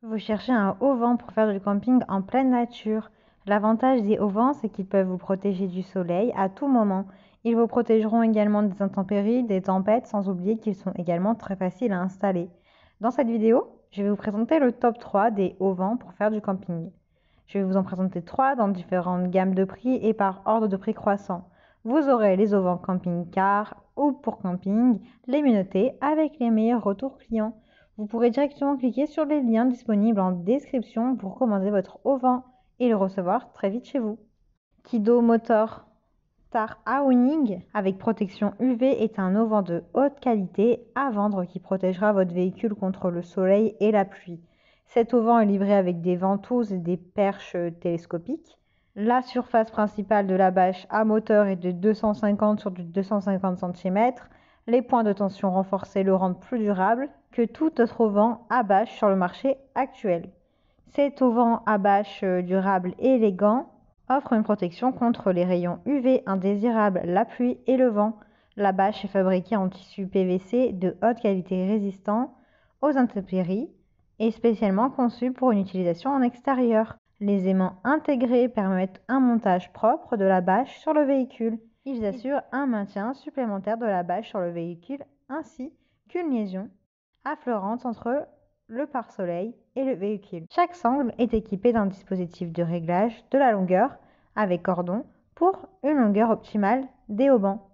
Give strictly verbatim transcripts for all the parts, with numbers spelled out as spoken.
Vous cherchez un auvent pour faire du camping en pleine nature. L'avantage des auvents, c'est qu'ils peuvent vous protéger du soleil à tout moment. Ils vous protégeront également des intempéries, des tempêtes, sans oublier qu'ils sont également très faciles à installer. Dans cette vidéo, je vais vous présenter le top trois des auvents pour faire du camping. Je vais vous en présenter trois dans différentes gammes de prix et par ordre de prix croissant. Vous aurez les auvents camping-car ou pour camping, les menottés avec les meilleurs retours clients. Vous pourrez directement cliquer sur les liens disponibles en description pour commander votre auvent et le recevoir très vite chez vous. Kido Motor Star Awning avec protection U V est un auvent de haute qualité à vendre qui protégera votre véhicule contre le soleil et la pluie. Cet auvent est livré avec des ventouses et des perches télescopiques. La surface principale de la bâche à moteur est de deux cent cinquante sur du deux cent cinquante centimètres. Les points de tension renforcés le rendent plus durable que tout autre auvent à bâche sur le marché actuel. Cet auvent à bâche durable et élégant offre une protection contre les rayons U V indésirables, la pluie et le vent. La bâche est fabriquée en tissu P V C de haute qualité résistant aux intempéries et spécialement conçue pour une utilisation en extérieur. Les aimants intégrés permettent un montage propre de la bâche sur le véhicule. Ils assurent un maintien supplémentaire de la bâche sur le véhicule ainsi qu'une liaison affleurante entre le pare-soleil et le véhicule. Chaque sangle est équipé d'un dispositif de réglage de la longueur avec cordon pour une longueur optimale des haubans.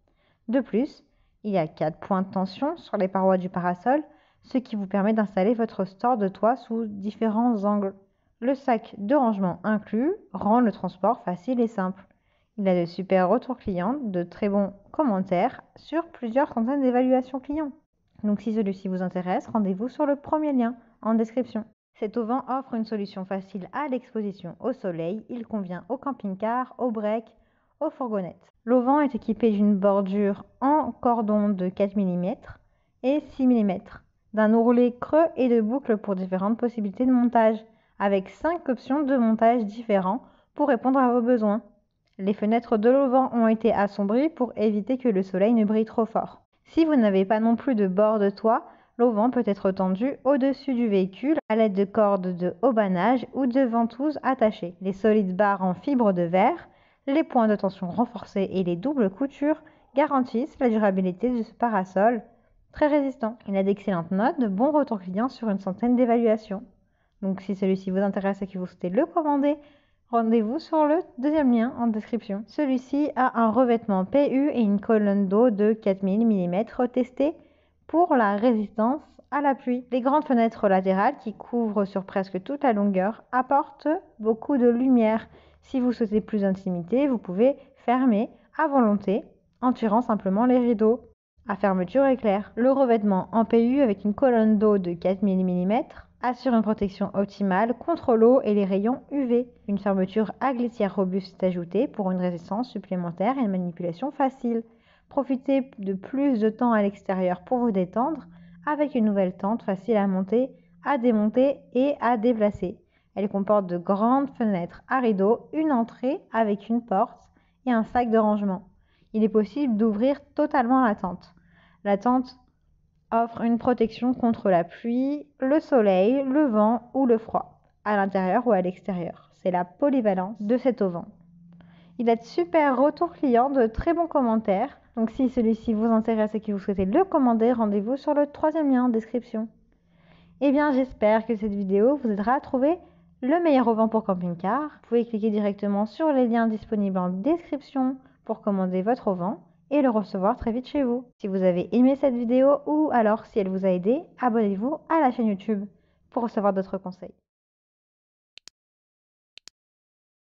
De plus, il y a quatre points de tension sur les parois du parasol, ce qui vous permet d'installer votre store de toit sous différents angles. Le sac de rangement inclus rend le transport facile et simple. Il a de super retours clients, de très bons commentaires sur plusieurs centaines d'évaluations clients. Donc si celui-ci vous intéresse, rendez-vous sur le premier lien en description. Cet auvent offre une solution facile à l'exposition au soleil. Il convient au camping-car, au break, aux fourgonnettes. L'auvent est équipé d'une bordure en cordon de quatre millimètres et six millimètres, d'un ourlet creux et de boucles pour différentes possibilités de montage, avec cinq options de montage différents pour répondre à vos besoins. Les fenêtres de l'auvent ont été assombries pour éviter que le soleil ne brille trop fort. Si vous n'avez pas non plus de bord de toit, l'auvent peut être tendu au-dessus du véhicule à l'aide de cordes de haubanage ou de ventouses attachées. Les solides barres en fibre de verre, les points de tension renforcés et les doubles coutures garantissent la durabilité de ce parasol très résistant. Il a d'excellentes notes, de bons retours clients sur une centaine d'évaluations. Donc si celui-ci vous intéresse et que vous souhaitez le commander, rendez-vous sur le deuxième lien en description. Celui-ci a un revêtement P U et une colonne d'eau de quatre mille millimètres testée pour la résistance à la pluie. Les grandes fenêtres latérales qui couvrent sur presque toute la longueur apportent beaucoup de lumière. Si vous souhaitez plus d'intimité, vous pouvez fermer à volonté en tirant simplement les rideaux à fermeture éclair. Le revêtement en P U avec une colonne d'eau de quatre mille millimètres assure une protection optimale contre l'eau et les rayons U V. Une fermeture à glissière robuste est ajoutée pour une résistance supplémentaire et une manipulation facile. Profitez de plus de temps à l'extérieur pour vous détendre avec une nouvelle tente facile à monter, à démonter et à déplacer. Elle comporte de grandes fenêtres à rideaux, une entrée avec une porte et un sac de rangement. Il est possible d'ouvrir totalement la tente. La tente offre une protection contre la pluie, le soleil, le vent ou le froid, à l'intérieur ou à l'extérieur. C'est la polyvalence de cet auvent. Il a de super retours clients, de très bons commentaires. Donc si celui-ci vous intéresse et que vous souhaitez le commander, rendez-vous sur le troisième lien en description. Eh bien, j'espère que cette vidéo vous aidera à trouver le meilleur auvent pour camping-car. Vous pouvez cliquer directement sur les liens disponibles en description pour commander votre auvent et le recevoir très vite chez vous. Si vous avez aimé cette vidéo ou alors si elle vous a aidé, abonnez-vous à la chaîne YouTube pour recevoir d'autres conseils.